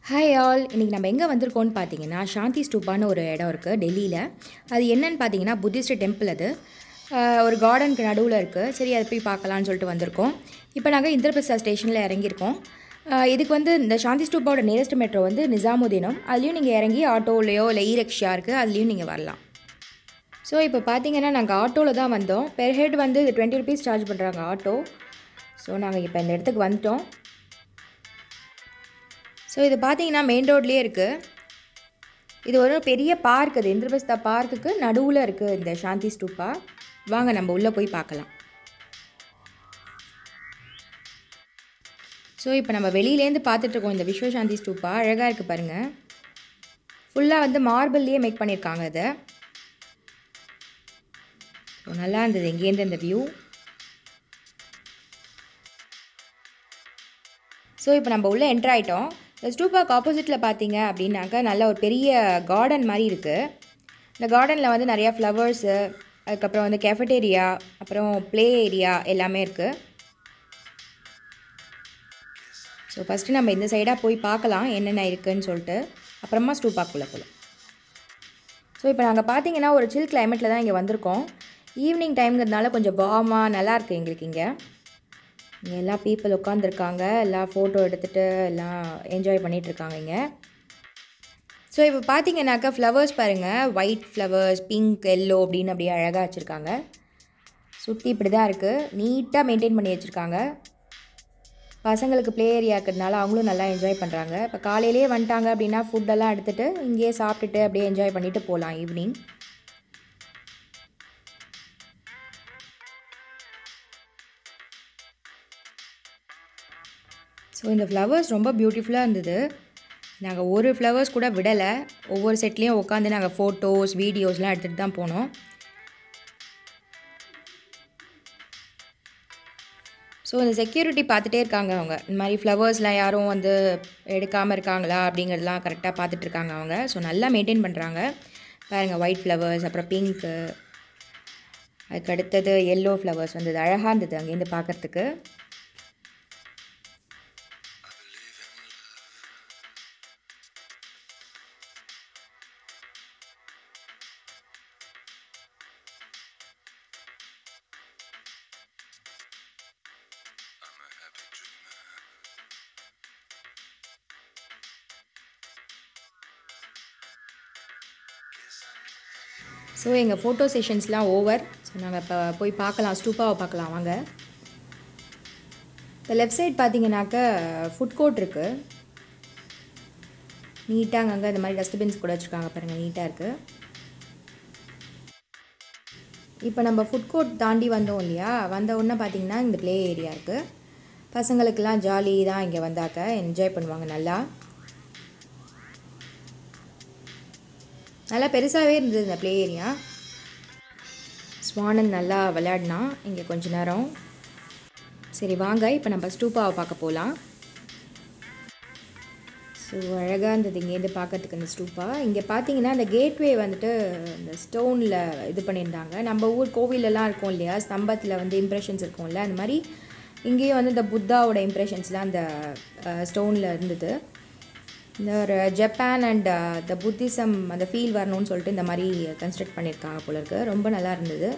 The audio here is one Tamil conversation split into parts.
ஹாய் ஆல், இன்றைக்கி நம்ம எங்கே வந்திருக்கோம்னு பார்த்தீங்கன்னா சாந்தி ஸ்டூப்பான்னு ஒரு இடம் இருக்குது டெல்லியில். அது என்னன்னு பார்த்தீங்கன்னா புத்திஸ்ட் டெம்பிள். அது ஒரு கார்டனுக்கு நடுவில் இருக்குது. சரி, அதை போய் பார்க்கலான்னு சொல்லிட்டு வந்திருக்கோம். இப்போ நாங்கள் இந்திரபிரசாத் ஸ்டேஷனில் இறங்கியிருக்கோம். இதுக்கு வந்து இந்த சாந்தி ஸ்டூப்பாவோட நியரஸ்ட் மெட்ரோ வந்து நிசாமுதீனம். அதுலேயும் நீங்கள் இறங்கி ஆட்டோலையோ இல்லை ரிக்ஷா இருக்குது, அதுலேயும் நீங்கள் வரலாம். ஸோ இப்போ பார்த்தீங்கன்னா நாங்கள் ஆட்டோவில் தான் வந்தோம். பெர் ஹெட் வந்து 20 rupees சார்ஜ் பண்ணுறாங்க ஆட்டோ. ஸோ நாங்கள் இப்போ இந்த இடத்துக்கு வந்துட்டோம். ஸோ இது பார்த்தீங்கன்னா மெயின் ரோட்லேயே இருக்குது. இது ஒரு பெரிய பார்க். அது இந்திரபிரஸ்தா பார்க்குக்கு நடுவில் இருக்குது இந்த சாந்தி ஸ்டூப்பா. வாங்க நம்ம உள்ளே போய் பார்க்கலாம். ஸோ இப்போ நம்ம வெளியிலேருந்து பார்த்துட்ருக்கோம் இந்த விஸ்வ சாந்தி ஸ்டூப்பா. அழகாக இருக்குது பாருங்கள். ஃபுல்லாக வந்து மார்பிள்லேயே மேக் பண்ணியிருக்காங்க அதை. ஸோ நல்லா இருந்தது இங்கேருந்து இந்த வியூ. ஸோ இப்போ நம்ம உள்ளே என்ட்ரு ஆகிட்டோம். இந்த ஸ்டூப்பாக்கு ஆப்போசிட்டில் பார்த்தீங்க அப்படின்னாக்கா நல்ல ஒரு பெரிய கார்டன் மாதிரி இருக்குது. இந்த கார்டனில் வந்து நிறையா ஃப்ளவர்ஸு, அதுக்கப்புறம் வந்து கேஃபட்டேரியா, அப்புறம் ப்ளே ஏரியா எல்லாமே இருக்குது. ஸோ ஃபஸ்ட்டு நம்ம இந்த சைடாக போய் பார்க்கலாம் என்னென்ன இருக்குதுன்னு சொல்லிட்டு, அப்புறமா ஸ்டூப்பாக்குள்ளே போகலாம். ஸோ இப்போ நாங்கள் பார்த்தீங்கன்னா ஒரு சில் கிளைமேட்டில் தான் இங்கே வந்திருக்கோம். ஈவினிங் டைம்ங்கிறதுனால கொஞ்சம் வார்மாக நல்லாயிருக்கு எங்களுக்கு இங்கே. இங்கே எல்லா பீப்புள் உட்காந்துருக்காங்க, எல்லாம் ஃபோட்டோ எடுத்துகிட்டு எல்லாம் என்ஜாய் பண்ணிகிட்ருக்காங்க இங்கே. ஸோ இப்போ பார்த்தீங்கன்னாக்கா ஃப்ளவர்ஸ் பாருங்கள், ஒயிட் ஃப்ளவர்ஸ், பிங்க், எல்லோ அப்படின்னு அப்படியே அழகாக வச்சுருக்காங்க. சுற்றி இப்படி தான் இருக்குது, நீட்டாக மெயின்டைன் பண்ணி வச்சுருக்காங்க. பசங்களுக்கு ப்ளே ஏரியா இருக்கிறதுனால அவங்களும் நல்லா என்ஜாய் பண்ணுறாங்க. இப்போ காலையிலேயே வந்துட்டாங்க அப்படின்னா ஃபுட்டெல்லாம் எடுத்துகிட்டு இங்கேயே சாப்பிட்டுட்டு அப்படியே என்ஜாய் பண்ணிவிட்டு போகலாம் ஈவினிங். ஸோ இந்த ஃப்ளவர்ஸ் ரொம்ப பியூட்டிஃபுல்லாக இருந்தது. நாங்கள் ஒரு ஃப்ளவர்ஸ் கூட விடலை. ஒவ்வொரு செட்லேயும் உட்காந்து நாங்கள் ஃபோட்டோஸ், வீடியோஸ்லாம் எடுத்துகிட்டு தான் போனோம். ஸோ இந்த செக்யூரிட்டி பார்த்துட்டே இருக்காங்க அவங்க. இந்த மாதிரி ஃப்ளவர்ஸ்லாம் யாரும் வந்து எடுக்காமல் இருக்காங்களா அப்படிங்கிறதுலாம் கரெக்டாக பார்த்துட்ருக்காங்க அவங்க. ஸோ நல்லா மெயின்டைன் பண்ணுறாங்க பாருங்கள். ஒயிட் ஃப்ளவர்ஸ், அப்புறம் பிங்க்கு, அதுக்கு அடுத்தது எல்லோ ஃப்ளவர்ஸ் வந்தது. அழகாக இருந்தது அங்கேருந்து பார்க்குறதுக்கு. ஸோ எங்கள் ஃபோட்டோ செஷன்ஸ்லாம் ஓவர். ஸோ நாங்கள் இப்போ போய் பார்க்கலாம், ஸ்டூப்பாவை பார்க்கலாம் வாங்க. இப்போ லெஃப்ட் சைட் பார்த்தீங்கன்னாக்கா ஃபுட் கோர்ட் இருக்குது. நீட்டாக அங்கே இந்த மாதிரி டஸ்ட்பின்ஸ் கூட வச்சுருக்காங்க பாருங்கள், நீட்டாக இருக்குது. இப்போ நம்ம ஃபுட் கோர்ட் தாண்டி வந்தோம் இல்லையா, வந்த உடனே பார்த்தீங்கன்னா இந்த ப்ளே ஏரியா இருக்குது. பசங்களுக்கெல்லாம் ஜாலி தான் இங்கே வந்தாக்க, என்ஜாய் பண்ணுவாங்க நல்லா. நல்லா பெருசாகவே இருந்தது இந்த ப்ளே ஏரியா. ஸ்வானன் நல்லா விளையாடினா இங்கே கொஞ்ச நேரம். சரி வாங்க இப்போ நம்ம ஸ்டூப்பாவை பார்க்க போகலாம். ஸோ அழகாக இருந்தது இங்கேருந்து பார்க்கறதுக்கு இந்த ஸ்டூப்பா. இங்கே பார்த்தீங்கன்னா இந்த கேட்வே வந்துட்டு இந்த ஸ்டோனில் இது பண்ணியிருந்தாங்க. நம்ம ஊர் கோவிலெல்லாம் இருக்கும் இல்லையா, ஸ்தம்பத்தில் வந்து இம்ப்ரெஷன்ஸ் இருக்கும்ல, அந்த மாதிரி இங்கேயும் வந்து இந்த புத்தாவோட இம்ப்ரெஷன்ஸ்லாம் அந்த ஸ்டோனில் இருந்தது. இந்த ஒரு ஜப்பான் அண்ட் த புத்திசம் அந்த ஃபீல் வரணும்னு சொல்லிட்டு இந்த மாதிரி கன்ஸ்ட்ரக்ட் பண்ணியிருக்காங்க போல இருக்கு. ரொம்ப நல்லா இருந்தது.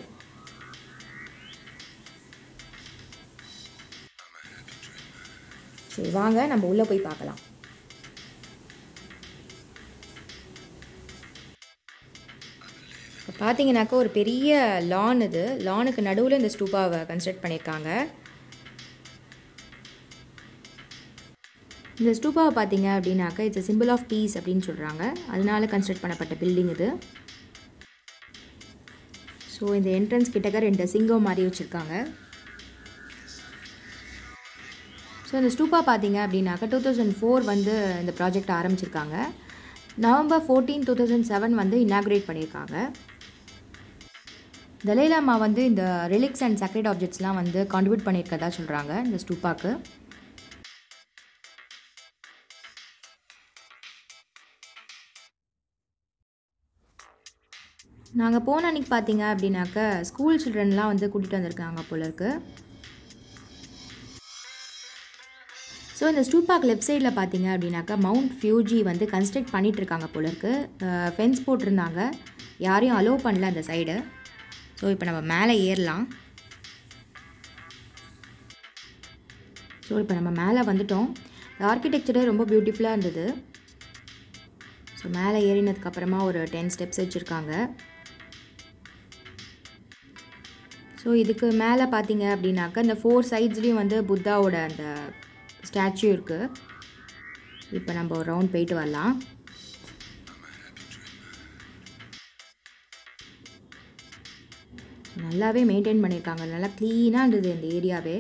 சரி வாங்க நம்ம உள்ளே போய் பார்க்கலாம். இப்போ பார்த்தீங்கன்னாக்கா ஒரு பெரிய லான். இது லானுக்கு நடுவில் இந்த ஸ்டூப்பாவை கன்ஸ்ட்ரக்ட் பண்ணியிருக்காங்க. இந்த ஸ்டூப்பாவை பார்த்தீங்க அப்படின்னாக்கா இட்ஸ் சிம்பிள் ஆஃப் பீஸ் அப்படின்னு சொல்கிறாங்க. அதனால கன்ஸ்ட்ரக்ட் பண்ணப்பட்ட பில்டிங் இது. ஸோ இந்த என்ட்ரன்ஸ் கிட்டக்க 2 சிங்கம் மாதிரி வச்சுருக்காங்க. ஸோ இந்த ஸ்டூப்பா பார்த்தீங்க அப்படின்னாக்கா 2004 வந்து இந்த ப்ராஜெக்ட் ஆரம்பிச்சிருக்காங்க. November 14, 2007 வந்து இனாக்ரேட் பண்ணியிருக்காங்க. தலைலாமா வந்து இந்த ரிலிக்ஸ் அண்ட் சக்ரெட் ஆப்ஜெக்ட்ஸ்லாம் வந்து கான்ட்ரிபியூட் பண்ணியிருக்கதா சொல்கிறாங்க இந்த ஸ்டூப்பாக்கு. நாங்கள் போன அன்றைக்கி பார்த்தீங்க அப்படின்னாக்கா ஸ்கூல் சில்ட்ரன்லாம் வந்து கூட்டிகிட்டு வந்திருக்காங்க போல இருக்குது. ஸோ இந்த ஸ்டூப்பாக்கு லெஃப்ட் சைடில் பார்த்தீங்க அப்படின்னாக்கா மவுண்ட் ஃபியூஜி வந்து கன்ஸ்ட்ரக்ட் பண்ணிகிட்ருக்காங்க போல இருக்குது. ஃபென்ஸ் போட்டிருந்தாங்க, யாரையும் அலோவ் பண்ணல அந்த சைடு. ஸோ இப்போ நம்ம மேலே ஏறலாம். ஸோ இப்போ நம்ம மேலே வந்துட்டோம். ஆர்கிடெக்சரே ரொம்ப பியூட்டிஃபுல்லாக இருந்தது. ஸோ மேலே ஏறினதுக்கப்புறமா ஒரு 10 ஸ்டெப்ஸ் வச்சுருக்காங்க. ஸோ இதுக்கு மேலே பார்த்தீங்க அப்படின்னாக்கா இந்த 4 சைட்ஸ்லேயும் வந்து புத்தாவோட அந்த ஸ்டாச்சு இருக்குது. இப்போ நம்ம ஒரு ரவுண்ட் போயிட்டு வரலாம். நல்லாவே மெயின்டைன் பண்ணியிருக்காங்க, நல்லா க்ளீனாக இருந்தது இந்த ஏரியாவே.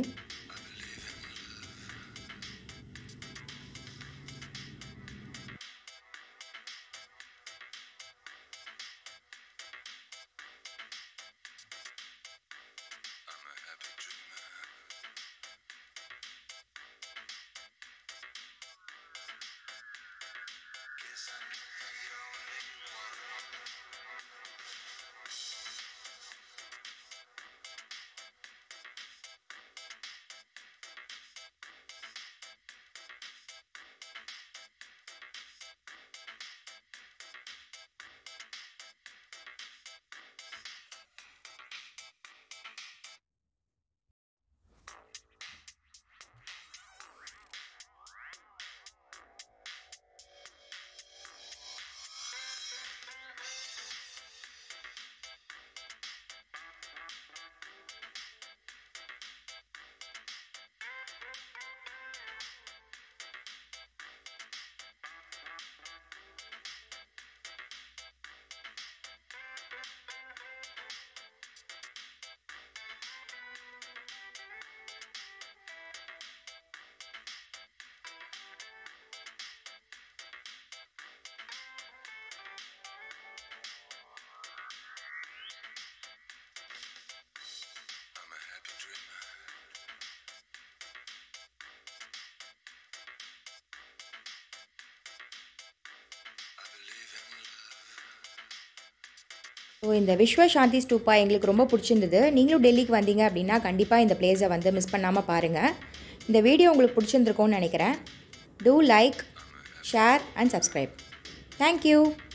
ஸோ இந்த விஸ்வ சாந்தி ஸ்டூப்பா எங்களுக்கு ரொம்ப பிடிச்சிருந்தது. நீங்களும் டெல்லிக்கு வந்தீங்க அப்படின்னா கண்டிப்பாக இந்த பிளேஸை வந்து மிஸ் பண்ணாமல் பாருங்கள். இந்த வீடியோ உங்களுக்கு பிடிச்சிருந்துருக்கும்னு நினைக்கிறேன். Do like, share and subscribe. Thank you.